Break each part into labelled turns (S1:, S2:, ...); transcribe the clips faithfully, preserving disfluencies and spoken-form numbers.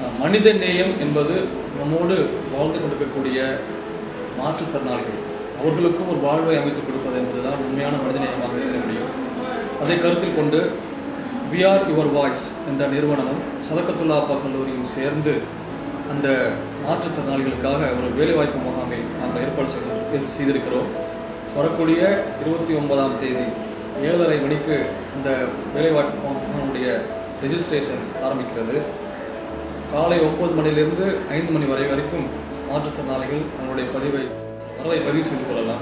S1: மனித நேயம் என்பது நம்மோடு வாழ்ந்து கொண்டிருக்கக்கூடிய மாற்றுத்திறனாளிகள் அவர்களுக்கும் ஒரு வாழ்வை அமைத்துக் கொடுப்பது என்பதுதான் உண்மையான மனித நேயமாக இருக்க முடியும். அதை கருத்தில் கொண்டு வி ஆர் யுவர் வாய்ஸ் என்ற நிறுவனமும் சதகத்துல்லா அப்பா கல்லூரியும் சேர்ந்து அந்த மாற்றுத்திறனாளிகளுக்காக ஒரு வேலைவாய்ப்பு முகாமை நாங்கள் ஏற்பாடு செய்து செய்திருக்கிறோம். வரக்கூடிய இருபத்தி ஒன்பதாம் தேதி ஏழரை மணிக்கு இந்த வேலைவாய்ப்பு முகாமுடைய ரெஜிஸ்ட்ரேஷன் ஆரம்பிக்கிறது. காலை ஒன்பது மணிலிருந்து ஐந்து மணி வரை வரைக்கும் மாற்றுத்திறனாளிகள் தங்களுடைய பதிவை வரவை பதிவு செய்து கொள்ளலாம்.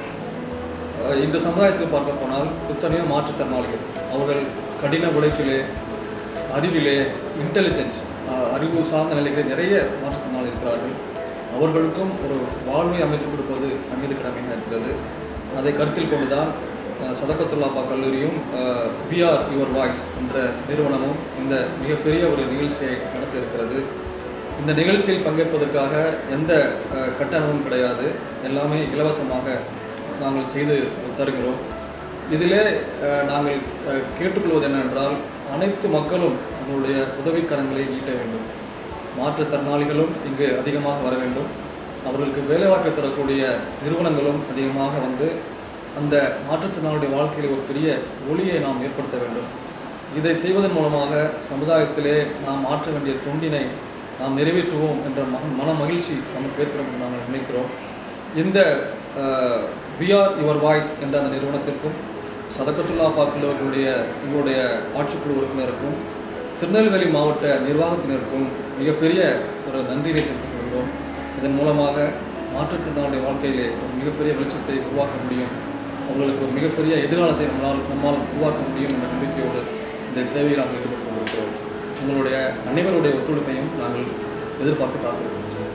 S1: இந்த சமுதாயத்தில் பார்க்க போனால் எத்தனையோ மாற்றுத்திறனாளிகள் அவர்கள் கடின உழைப்பிலே, அறிவிலே, இன்டெலிஜென்ட் அறிவு சார்ந்த நிலைகளே நிறைய மாற்றுத்திறனாளி இருக்கிறார்கள். அவர்களுக்கும் ஒரு வாழ்வை அமைத்துக் கொடுப்பது நம்மீது கடமையாக இருக்கிறது. அதை கருத்தில் கொண்டுதான் சதகத்துல்லா அப்பா கல்லூரியும் வி ஆர் யுவர் வாய்ஸ் என்ற நிறுவனமும் இந்த மிகப்பெரிய ஒரு நிகழ்ச்சியை நடத்த இருக்கிறது. இந்த நிகழ்ச்சியில் பங்கேற்பதற்காக எந்த கட்டணமும் கிடையாது, எல்லாமே இலவசமாக நாங்கள் செய்து தருகிறோம். இதிலே நாங்கள் கேட்டுக்கொள்வது என்னவென்றால், அனைத்து மக்களும் தங்களுடைய உதவிக்கரங்களை ஈட்ட வேண்டும். மாற்றுத்திறனாளிகளும் இங்கு அதிகமாக வர வேண்டும். அவர்களுக்கு வேலைவாய்ப்பு தரக்கூடிய நிறுவனங்களும் அதிகமாக வந்து அந்த மாற்றுத்திறனாளியுடைய வாழ்க்கையில் ஒரு பெரிய ஒளியை நாம் ஏற்படுத்த வேண்டும். இதை செய்வதன் மூலமாக சமுதாயத்திலே நாம் மாற்ற வேண்டிய தொண்டினை நாம் நிறைவேற்றுவோம் என்ற மக மன மகிழ்ச்சி நமக்கு ஏற்படும் என்று நாங்கள் நினைக்கிறோம். இந்த வி ஆர் யுவர் வாய்ஸ் என்ற அந்த நிறுவனத்திற்கும் சதகத்துல்லா அப்பா கல்லூரியுடைய எங்களுடைய ஆட்சிக்குழு உறுப்பினருக்கும் திருநெல்வேலி மாவட்ட நிர்வாகத்தினருக்கும் மிகப்பெரிய ஒரு நன்றியை தெரிவித்துக் கொள்கிறோம். இதன் மூலமாக மாற்றுத்திறனாளுடைய வாழ்க்கையிலே ஒரு மிகப்பெரிய வெளிச்சத்தை உருவாக்க முடியும், அவங்களுக்கு ஒரு மிகப்பெரிய எதிர்காலத்தை நம்மளால் நம்மால் உருவாக்க முடியும் என்ற நம்பிக்கையோடு இந்த சேவையில் நாங்கள் ஈடுபட்டு கொண்டிருக்கிறோம். உங்களுடைய அனைவருடைய ஒத்துழைப்பையும் நாங்கள் எதிர்பார்த்து காத்திருக்கிறோம்.